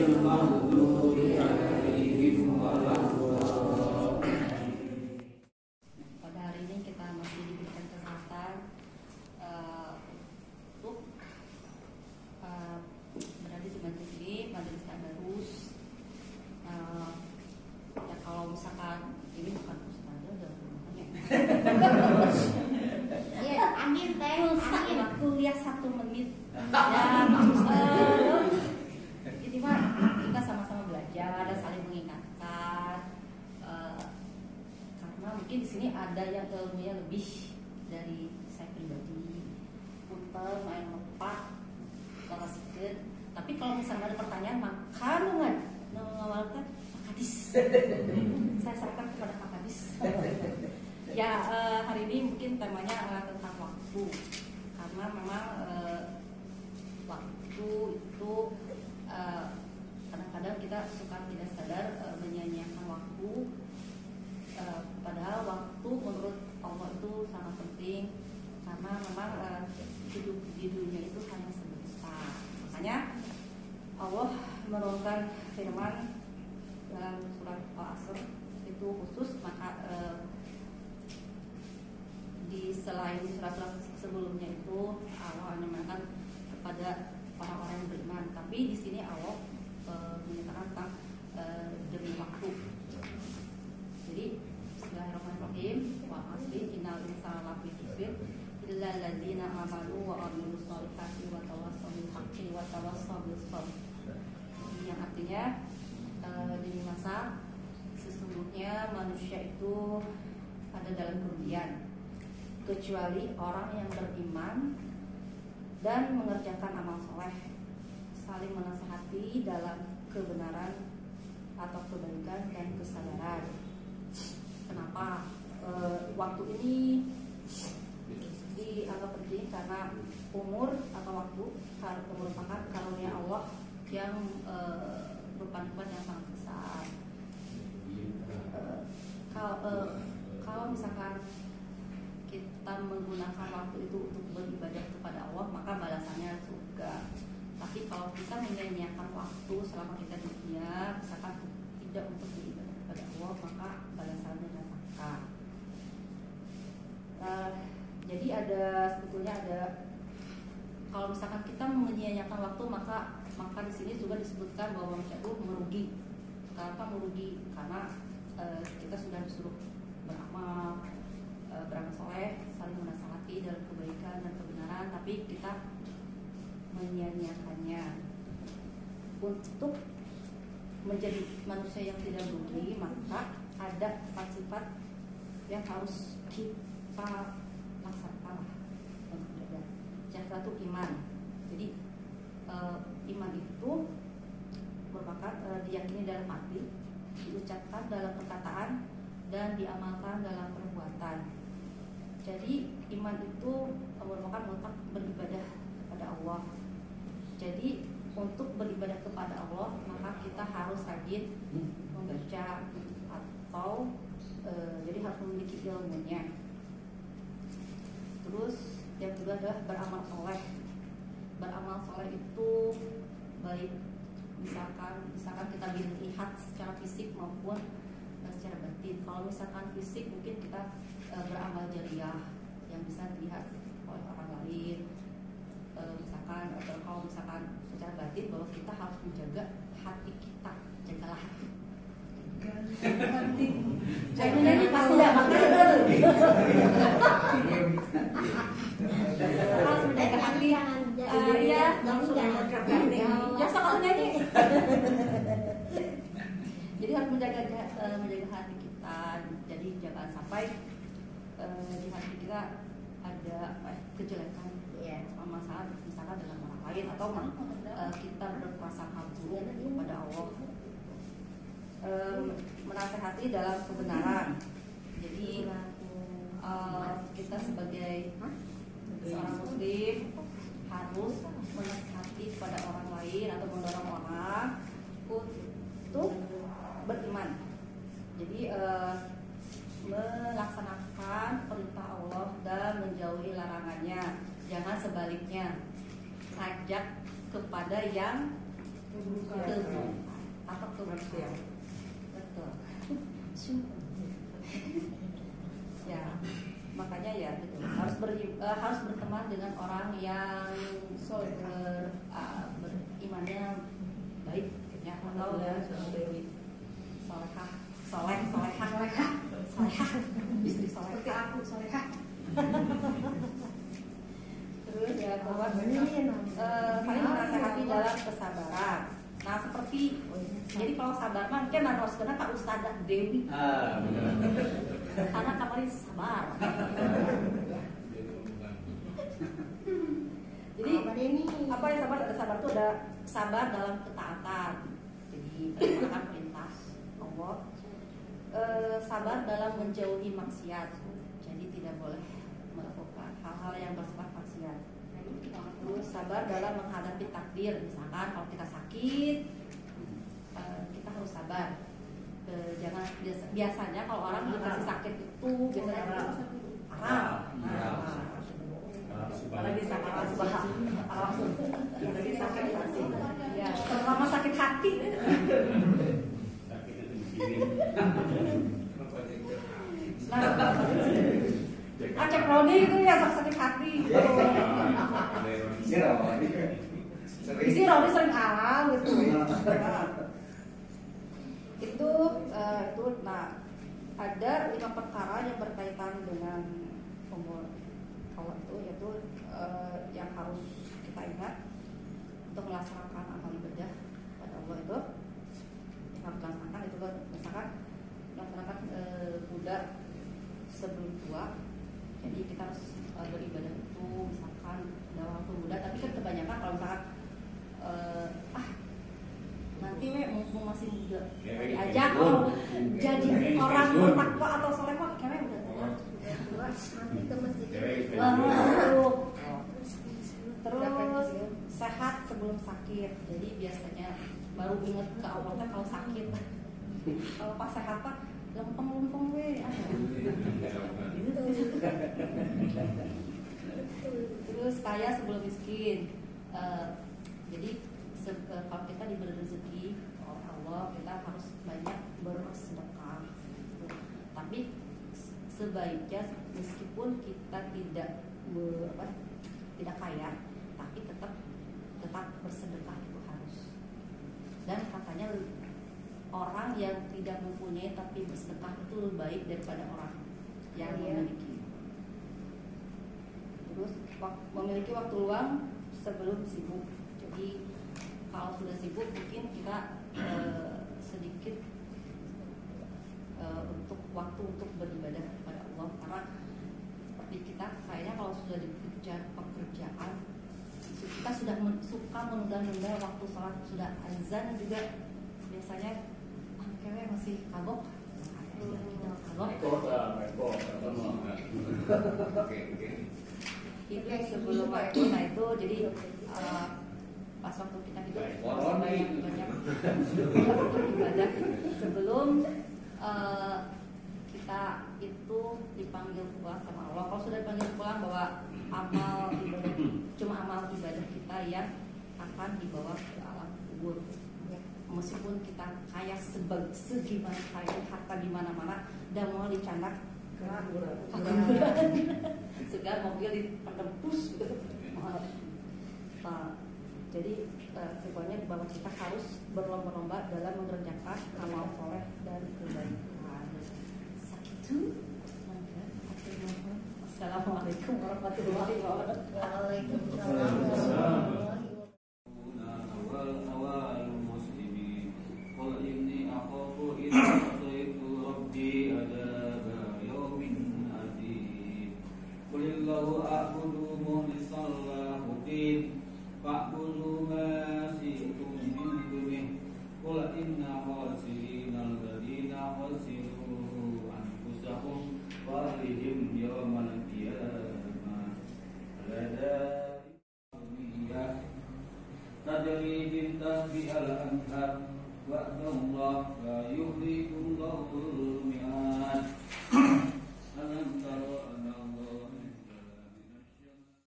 Pada hari ini kita masih diberikan kesempatan untuk berada di masjid ini, Majelis Tadarus. Ya kalau misalkan ini bukan ustazah, udah makanya. Iya, amin teh. Amin. Kuliah 1 menit. Ini mah kita sama-sama belajar dan saling mengingatkan. Karena mungkin di sini ada yang ilmunya lebih dari saya pribadi. Punten main lepak, lakasikeun. Tapi kalau misalnya ada pertanyaan, maka nungan ngawalkan Pak Kadis. Saya serahkan kepada Pak Kadis. Ya, hari ini mungkin temanya tentang waktu. Karena memang waktu itu kadang-kadang kita suka tidak sadar menyanyiakan waktu. Padahal waktu menurut Allah itu sangat penting, karena memang hidup di dunia itu hanya sebentar. Makanya Allah menurunkan firman dalam surat Al-Asr itu khusus, maka di selain surat-surat sebelumnya itu Allah menyatakan kepada orang-orang yang beriman, tapi di sini Allah menyatakan tentang demi waktu. Jadi Bismillahirrahmanirrahim. Wa asli innal insana lafi khusr illa alladzina amanu wa amilus sholihati wa tawassaw bil haqqi wa tawassaw bis sabr. Yang artinya di masa sesungguhnya manusia itu ada dalam kerugian kecuali orang yang beriman dan mengerjakan amal soleh, saling menasihati dalam kebenaran atau kebaikan dan kesabaran. Kenapa waktu ini dianggap penting? Karena umur atau waktu merupakan karunia Allah yang berupa yang sangat besar. Kalau misalkan kita menggunakan waktu itu untuk beribadah kepada Allah, maka balasannya surga. Tapi kalau kita menyanyiakan waktu selama kita di dunia, misalkan tidak untuk beribadah kepada Allah, maka balasannya neraka. Jadi sebetulnya ada, kalau misalkan kita menyanyiakan waktu, maka di sini juga disebutkan bahwa manusia itu merugi. Kenapa merugi? Karena kita sudah disuruh beramal soleh, saling menasihati dalam kebaikan dan kebenaran, tapi kita menyia-nyiakannya. Untuk menjadi manusia yang tidak merugi, maka ada 4 sifat yang harus kita laksanakan. Yang satu iman. Jadi iman itu merupakan diyakini dalam hati, diucapkan dalam perkataan, dan diamalkan dalam perbuatan. Jadi iman itu merupakan otak beribadah kepada Allah. Jadi untuk beribadah kepada Allah, maka kita harus rajin membaca atau jadi harus memiliki ilmunya. Terus yang kedua adalah beramal soleh. Beramal soleh itu baik misalkan kita dilihat secara fisik maupun secara batin. Kalau misalkan fisik mungkin kita beramal jariah yang bisa dilihat oleh orang lain, misalkan, atau kalau misalkan secara batin bahwa kita harus menjaga hati kita. Jagalah hati. Jangan ini pasti tidak makan. Harus menjaga hati. Iya, ya kalau nyanyi. Jadi harus menjaga hati kita. Jadi jangan sampai di hati kita ada kejelekan, masalah misalkan dengan orang lain, atau kita berprasangka buruk kepada Allah. Menasehati dalam kebenaran. Jadi kita sebagai seorang muslim harus menasehati kepada orang lain atau mendorong orang untuk beriman. Jadi melaksanakan perintah Allah dan menjauhi larangannya. Jangan sebaliknya, ajak kepada yang atau kebersihan. Betul. Ya, makanya ya betul. Harus berteman dengan orang yang berimannya baik, ya, atau solehah, istri solehah. Seperti aku solehah. Terus ya, saling menasehati dalam kesabaran. Nah, seperti jadi kalau sabar mah mungkin harus kena Kak Ustazah Dewi. Benar. Karena kemarin sabar. Jadi apa yang sabar? Ada sabar itu ada sabar dalam ketaatan. Jadi melaksanakan perintah Allah. Sabar dalam menjauhi maksiat. Jadi tidak boleh melakukan hal-hal yang bersifat maksiat. Terus sabar dalam menghadapi takdir. Misalkan kalau kita sakit, kita harus sabar. Jangan biasanya kalau orang dikasih sakit itu biasanya haram. Apalagi sakit apalagi sakit hati. Ya, terutama sakit hati. Sakit itu di sini. Acep Rodi itu ya sakit hati. Isi Rodi sering alam gitu. Itu nah ada 5 perkara yang berkaitan dengan umur Allah itu, yaitu yang harus kita ingat untuk melaksanakan amal ibadah pada Allah itu yang harus dilaksanakan itu misalkan melaksanakan budak sebelum tua. Jadi kita harus beribadah itu misalkan dalam waktu muda, tapi kan kebanyakan kalau misalkan nanti mumpung masih muda diajak kalau jadi orang bertakwa atau solehah kayaknya udah nanti ke masjid. Terus sehat sebelum sakit. Jadi biasanya baru inget ke Allah kalau sakit. Kalau pas sehat pak lempeng we. Terus kaya sebelum miskin. Jadi kalau kita diberi rezeki oleh Allah, kita harus banyak bersedekah. Tapi sebaiknya meskipun kita tidak kaya, tapi tetap bersedekah itu harus. Dan katanya orang yang tidak mempunyai tapi bersedekah itu lebih baik daripada orang yang memiliki. Terus memiliki waktu luang sebelum sibuk. Jadi kalau sudah sibuk mungkin kita sedikit untuk waktu untuk beribadah kepada Allah, karena seperti kita kayaknya kalau sudah dikejar pekerjaan kita sudah suka menunda-nunda waktu sholat. Sudah azan juga biasanya kayaknya masih kagok. Itu sebelum waktu, nah itu jadi pas waktu kita hidup banyak ibadah sebelum kita itu dipanggil pulang sama Allah. Kalau sudah dipanggil pulang bahwa amal ibadah cuma amal ibadah kita yang akan dibawa ke alam kubur. Meskipun kita kaya segimana kaya harta di mana-mana dan mau dicandak segar mobil dipendempus gitu. Jadi pokoknya bahwa kita harus berlomba-lomba dalam mengerjakan amal soleh dan kebaikan. Sakitu. Assalamualaikum warahmatullahi wabarakatuh. Waalaikumsalam. فاعبدوا ما شئتم من دونه قل إن خاسرين الذين خسروا أنفسهم وأهلهم يوم القيامة تجري من تحتها الأنهار وعد الله لا يخلف الله